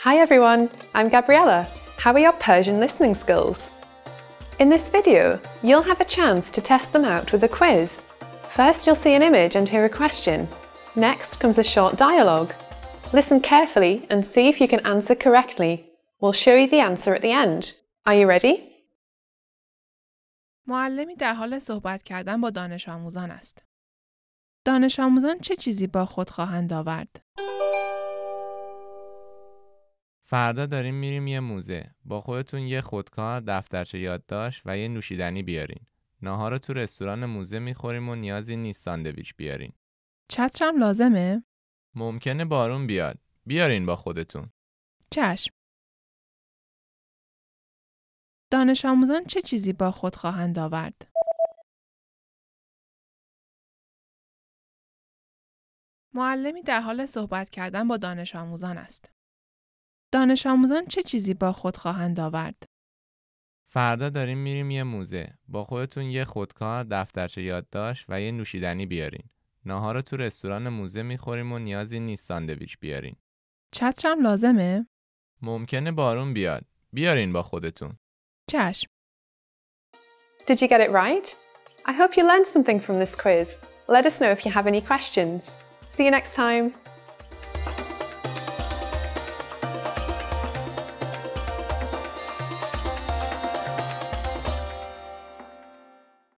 Hi everyone, I'm Gabriella. How are your Persian listening skills? In this video, you'll have a chance to test them out with a quiz. First, you'll see an image and hear a question. Next comes a short dialogue. Listen carefully and see if you can answer correctly. We'll show you the answer at the end. Are you ready? معلمی در حال صحبت کردن با دانش آموزان است. دانش آموزان چه چیزی با خود خواهند آورد؟ فردا داریم میریم یه موزه. با خودتون یه خودکار، دفترچه یادداشت و یه نوشیدنی بیارین. ناهار رو تو رستوران موزه میخوریم و نیازی نیست ساندویچ بیارین. چترم لازمه؟ ممکنه بارون بیاد. بیارین با خودتون. چشم. دانش آموزان چه چیزی با خود خواهند آورد؟ معلمی در حال صحبت کردن با دانش آموزان است. دانش آموزان چه چیزی با خود خواهند آورد؟ فردا داریم میریم یه موزه. با خودتون یه خودکار، دفترچه یادداشت و یه نوشیدنی بیارین. ناهار رو تو رستوران موزه میخوریم و نیازی نیست ساندویچ بیارین. چترم لازمه؟ ممکنه بارون بیاد. بیارین با خودتون. چشم. Did you get it right? I hope you learned something from this quiz. Let us know if you have any questions. See you next time.